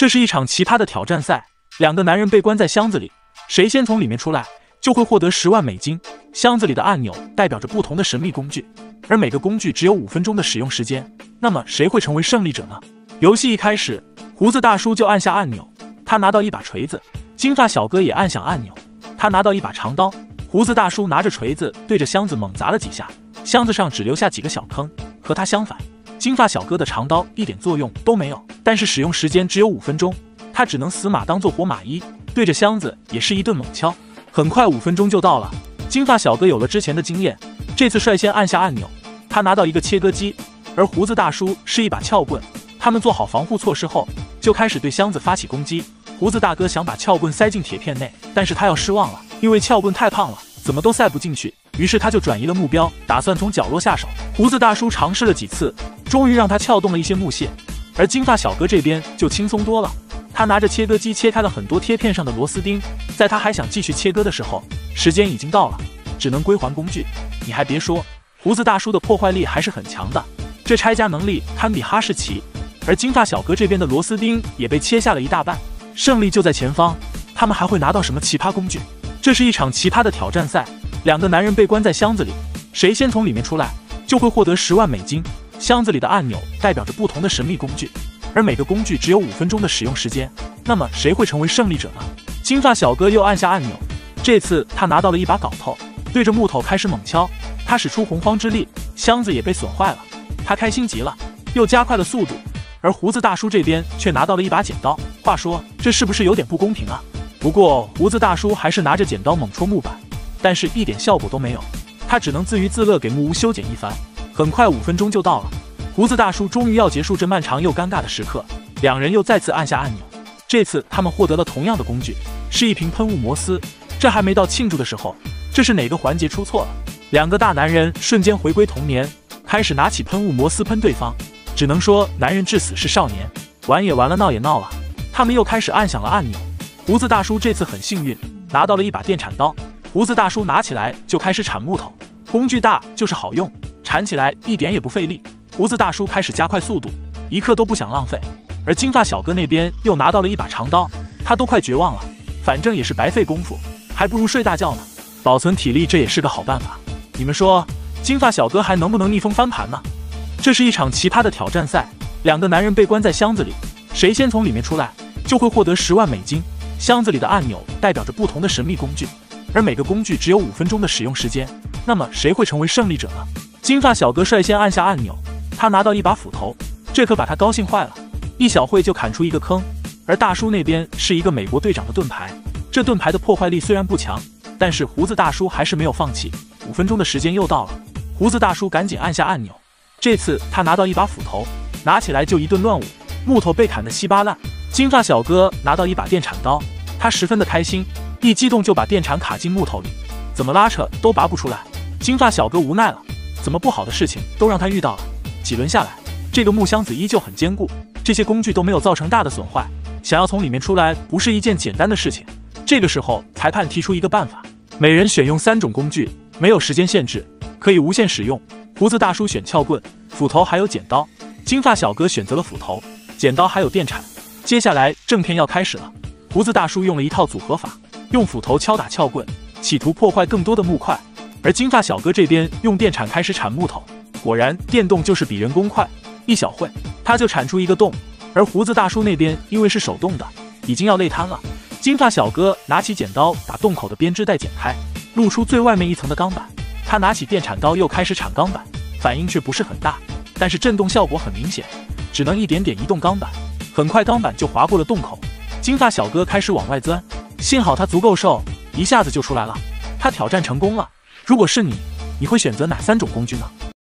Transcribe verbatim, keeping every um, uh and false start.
这是一场奇葩的挑战赛，两个男人被关在箱子里，谁先从里面出来，就会获得十万美金。箱子里的按钮代表着不同的神秘工具，而每个工具只有五分钟的使用时间。那么谁会成为胜利者呢？游戏一开始，胡子大叔就按下按钮，他拿到一把锤子；金发小哥也按响按钮，他拿到一把长刀。胡子大叔拿着锤子对着箱子猛砸了几下，箱子上只留下几个小坑。和他相反，金发小哥的长刀一点作用都没有，但是使用时间只有五分钟，他只能死马当做活马医，对着箱子也是一顿猛敲。很快五分钟就到了，金发小哥有了之前的经验，这次率先按下按钮，他拿到一个切割机，而胡子大叔是一把撬棍。他们做好防护措施后，就开始对箱子发起攻击。胡子大哥想把撬棍塞进铁片内，但是他要失望了，因为撬棍太胖了，怎么都塞不进去。于是他就转移了目标，打算从角落下手。胡子大叔尝试了几次，终于让他撬动了一些木屑，而金发小哥这边就轻松多了。他拿着切割机切开了很多贴片上的螺丝钉，在他还想继续切割的时候，时间已经到了，只能归还工具。你还别说，胡子大叔的破坏力还是很强的，这拆家能力堪比哈士奇。而金发小哥这边的螺丝钉也被切下了一大半，胜利就在前方。他们还会拿到什么奇葩工具？这是一场奇葩的挑战赛，两个男人被关在箱子里，谁先从里面出来，就会获得十万美金。箱子里的按钮代表着不同的神秘工具，而每个工具只有五分钟的使用时间。那么谁会成为胜利者呢？金发小哥又按下按钮，这次他拿到了一把镐头，对着木头开始猛敲。他使出洪荒之力，箱子也被损坏了，他开心极了，又加快了速度。而胡子大叔这边却拿到了一把剪刀。话说，这是不是有点不公平啊？不过胡子大叔还是拿着剪刀猛戳木板，但是一点效果都没有，他只能自娱自乐给木屋修剪一番。很快五分钟就到了，胡子大叔终于要结束这漫长又尴尬的时刻，两人又再次按下按钮。这次他们获得了同样的工具，是一瓶喷雾摩斯。这还没到庆祝的时候，这是哪个环节出错了？两个大男人瞬间回归童年，开始拿起喷雾摩斯喷对方。只能说男人至死是少年，玩也玩了，闹也闹了。他们又开始按响了按钮。胡子大叔这次很幸运，拿到了一把电铲刀。胡子大叔拿起来就开始铲木头，工具大就是好用，铲起来一点也不费力。胡子大叔开始加快速度，一刻都不想浪费。而金发小哥那边又拿到了一把长刀，他都快绝望了，反正也是白费功夫，还不如睡大觉呢，保存体力这也是个好办法。你们说金发小哥还能不能逆风翻盘呢？这是一场奇葩的挑战赛，两个男人被关在箱子里，谁先从里面出来，就会获得十万美金。箱子里的按钮代表着不同的神秘工具，而每个工具只有五分钟的使用时间。那么谁会成为胜利者呢？金发小哥率先按下按钮，他拿到一把斧头，这可把他高兴坏了，一小会就砍出一个坑。而大叔那边是一个美国队长的盾牌，这盾牌的破坏力虽然不强，但是胡子大叔还是没有放弃。五分钟的时间又到了，胡子大叔赶紧按下按钮。这次他拿到一把斧头，拿起来就一顿乱舞，木头被砍得稀巴烂。金发小哥拿到一把电铲刀，他十分的开心，一激动就把电铲卡进木头里，怎么拉扯都拔不出来。金发小哥无奈了，怎么不好的事情都让他遇到了。几轮下来，这个木箱子依旧很坚固，这些工具都没有造成大的损坏，想要从里面出来不是一件简单的事情。这个时候裁判提出一个办法，每人选用三种工具，没有时间限制，可以无限使用。胡子大叔选撬棍、斧头还有剪刀，金发小哥选择了斧头、剪刀还有电铲。接下来正片要开始了，胡子大叔用了一套组合法，用斧头敲打撬棍，企图破坏更多的木块，而金发小哥这边用电铲开始铲木头。果然电动就是比人工快，一小会他就铲出一个洞。而胡子大叔那边因为是手动的，已经要累瘫了。金发小哥拿起剪刀把洞口的编织带剪开，露出最外面一层的钢板。他拿起电铲刀又开始铲钢板，反应却不是很大，但是震动效果很明显，只能一点点移动钢板。很快钢板就划过了洞口，金发小哥开始往外钻，幸好他足够瘦，一下子就出来了。他挑战成功了。如果是你，你会选择哪三种工具呢？